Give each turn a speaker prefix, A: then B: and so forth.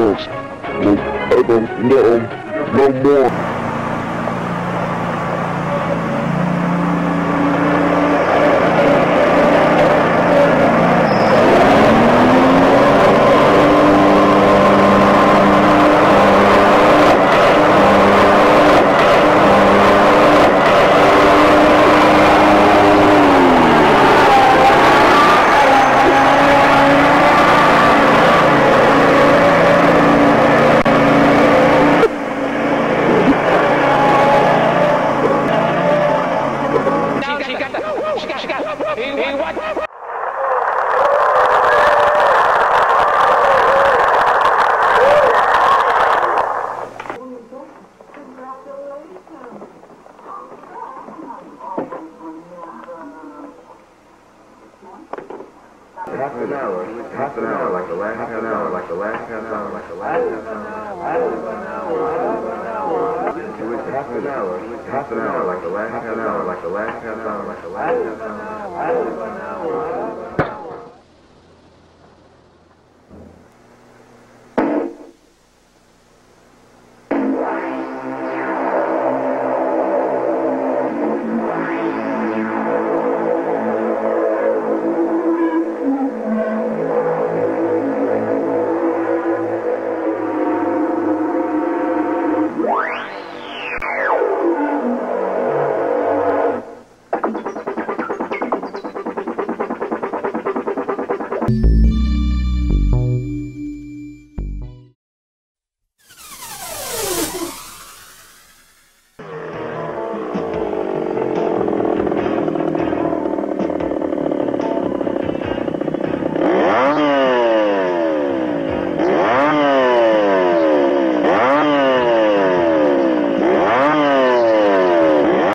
A: folks. I don't know no more.
B: Half an hour, like the last half an hour, like the last half hour, like the last half hour. Half an hour, like the last half hour, like the last half hour, like the last half hour.